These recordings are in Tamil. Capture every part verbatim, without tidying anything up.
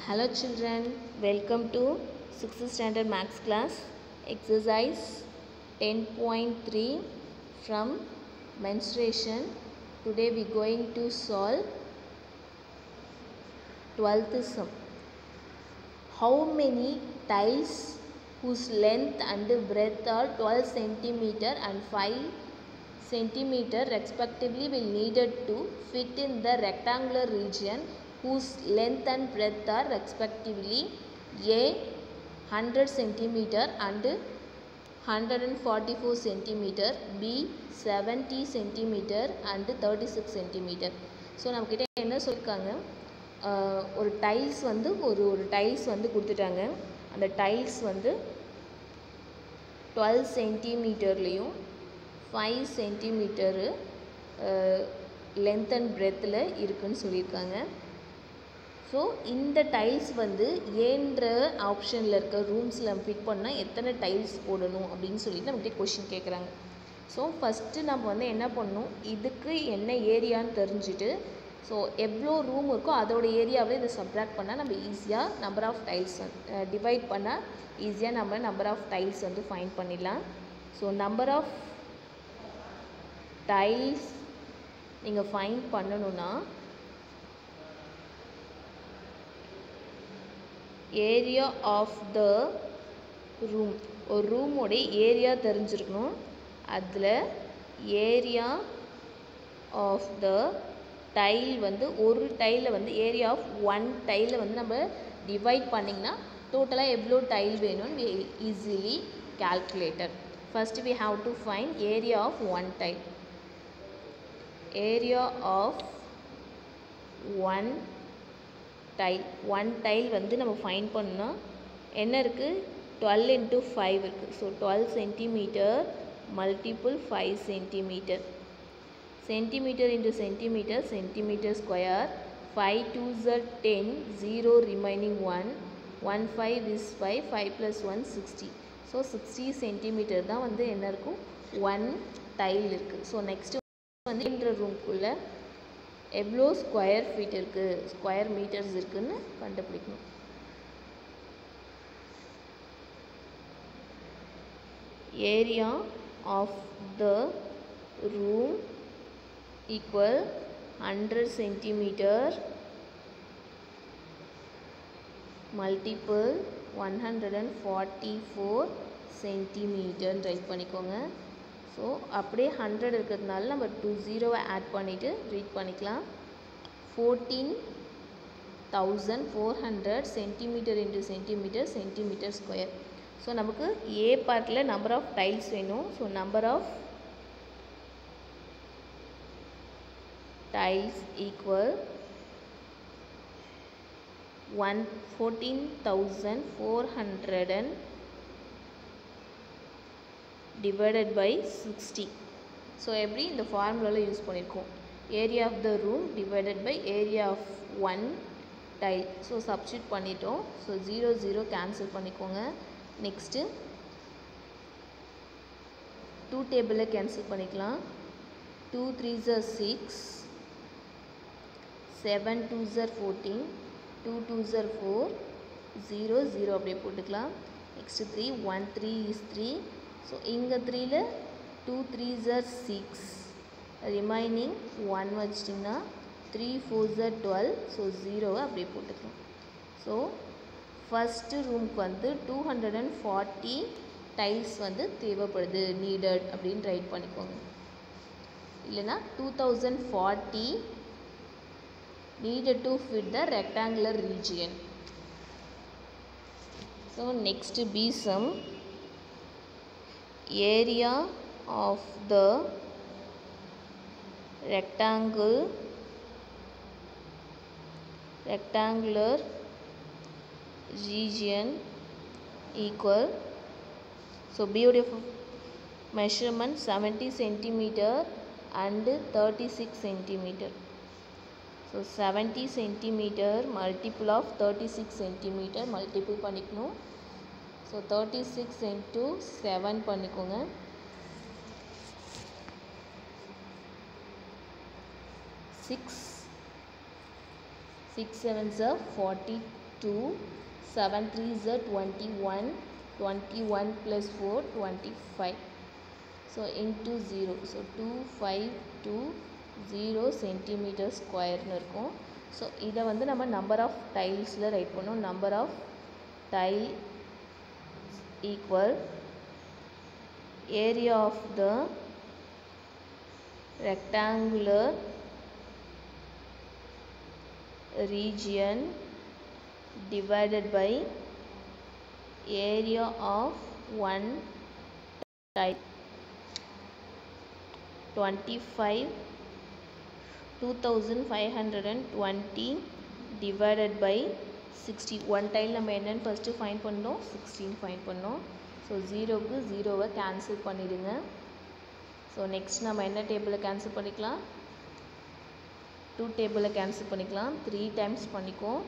Hello children, welcome to sixth standard maths class, exercise ten point three from menstruation. Today we going to solve twelfth sum. How many tiles whose length and breadth are twelve centimeter and five centimeter respectively will needed to fit in the rectangular region whose length and breadth are respectively A one hundred centimeter and one hundred forty-four centimeter, B seventy centimeter and thirty-six centimeter. So நம்மக்கிட்ட என்ன சொல்லியிருக்காங்க, ஒரு டைல்ஸ் வந்து ஒரு ஒரு டைல்ஸ் வந்து கொடுத்துட்டாங்க. அந்த டைல்ஸ் வந்து டுவெல் சென்டிமீட்டர்லேயும் ஃபைவ் சென்டிமீட்டரு லென்த் அண்ட் பிரெத்தில் இருக்குதுன்னு சொல்லியிருக்காங்க. ஸோ இந்த டைல்ஸ் வந்து ஏன்ற ஆப்ஷனில் இருக்க ரூம்ஸில் ஃபிட் பண்ணால் எத்தனை டைல்ஸ் போடணும் அப்படின்னு சொல்லிட்டு நம்மகிட்ட கொஷின் கேட்குறாங்க. ஸோ ஃபஸ்ட்டு நம்ம வந்து என்ன பண்ணணும், இதுக்கு என்ன ஏரியான்னு தெரிஞ்சுட்டு ஸோ எவ்வளோ ரூம் இருக்கோ அதோட ஏரியாவை இதை சப்ராக்ட் பண்ணால் நம்ம ஈஸியாக நம்பர் ஆஃப் டைல்ஸ் டிவைட் பண்ணால் ஈஸியாக நம்ம நம்பர் ஆஃப் டைல்ஸ் வந்து ஃபைண்ட் பண்ணிடலாம். ஸோ நம்பர் ஆஃப் டைல்ஸ் நீங்கள் ஃபைண்ட் பண்ணணுன்னா ஏரியா ஆஃப் த ரூம், ஒரு ரூமோடைய ஏரியா தெரிஞ்சிருக்கணும். அதில் ஏரியா ஆஃப் த டைல் வந்து ஒரு டைலில் வந்து ஏரியா ஆஃப் ஒன் டைலில் வந்து நம்ம டிவைட் பண்ணிங்கன்னா டோட்டலாக எவ்வளோ டைல் வேணும்னு we easily calculated. First we have to find area of one tile. Area of one tile, one tile வந்து நம்ம ஃபைண்ட் பண்ணால் என்ன இருக்குது, டுவெல் இன்ட்டு ஃபைவ் இருக்குது. So twelve centimetre multiple five centimetre, centimetre into centimetre, centimetre square, five twos are ten, zero remaining one, one five is five, five plus one sixty. So sixty centimetre தான் வந்து என்ன இருக்கும், ஒன் டைல் இருக்குது. ஸோ நெக்ஸ்ட்டு வந்து இந்த ரூம்குள்ளே எவ்வளோ ஸ்கொயர் ஃபீட் இருக்குது, ஸ்கொயர் மீட்டர்ஸ் இருக்குதுன்னு கண்டுபிடிக்கணும். Area of the room equal hundred centimetre multiple one hundred and forty four சென்டிமீட்டர்னு write பண்ணிக்கோங்க. ஸோ அப்படியே ஹண்ட்ரட் இருக்கிறதுனால நம்ம டூ ஜீரோவை ஆட் பண்ணிவிட்டு ரீட் பண்ணிக்கலாம். Fourteen thousand four hundred centimetre into centimetre, centimetre square. So நமக்கு ஏ பார்ட்டில் நம்பர் ஆஃப் டைல்ஸ் வேணும். So number of tiles equal one fourteen thousand four hundred and divided by sixty. So எப்படி இந்த ஃபார்முலாவில் யூஸ் பண்ணியிருக்கோம், area of the room divided by area of one tile. So substitute பண்ணிட்டோம். ஸோ ஜீரோ ஜீரோ கேன்சல் பண்ணிக்கோங்க. நெக்ஸ்ட்டு டூ டேபிளில் கேன்சல் பண்ணிக்கலாம். டூ த்ரீ ஜர் சிக்ஸ், செவன் டூ ஜர் ஃபோர்டீன், டூ டூ ஜர் ஃபோர், ஜீரோ ஜீரோ அப்படியே போட்டுக்கலாம். Next three, one three is three. So இங்கே த்ரீயில் டூ த்ரீ ஜர் சிக்ஸ், ரிமைனிங் ஒன் வச்சிட்டிங்கன்னா த்ரீ ஃபோர் ஜர் டுவெல். ஸோ ஜீரோவை அப்படியே போட்டுக்கலாம். ஸோ ஃபஸ்ட்டு ரூமுக்கு வந்து two hundred and forty tiles வந்து தேவைப்படுது, நீடட் அப்படின்னு ரைட் பண்ணிக்கோங்க. இல்லைனா two thousand forty needed to fit the rectangular region. So next B sum, area of the rectangle rectangular region equal, so B உடைய measurement seventy centimeter and thirty-six centimeter. So seventy centimeter multiple of thirty-six centimeter multiple பண்ணிக்கணும். So thirty six into seven பண்ணிக்கோங்க. Six, six sevens are forty two, seven threes are twenty-one, twenty-one plus four, twenty-five. So into zero, so two five two zero centimeter square nu irukum. So இதை வந்து நம்ம number of tilesல write பண்ணோம். Number of tile equal area of the rectangular region divided by area of one tile. twenty-five, two thousand five hundred twenty divided by sixty. one tile நம்ம என்னன்னு first find பண்ணோம், sixteen find பண்ணோம். So zero க்கு zero வை cancel பண்ணிடுங்க. So next நம்ம என்ன table cancel பண்ணிக்கலாம், two table cancel பண்ணிக்கலாம். three times பண்ணிக்கோம்.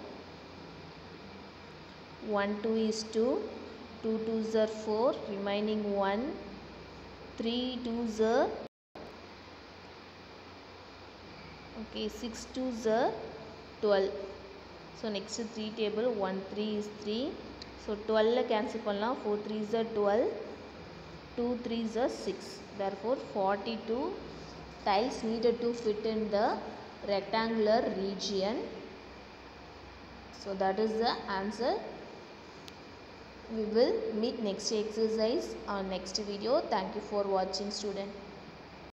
one two is two, two twos are four, remaining one, three twos are okay, six twos are twelve. So next three table, one three is three. So twelve cancel பண்ணலாம். four threes are twelve, two threes are six. Therefore forty-two tiles needed to fit in the rectangular region. So that is the answer. We will meet next exercise on next video. Thank you for watching, student.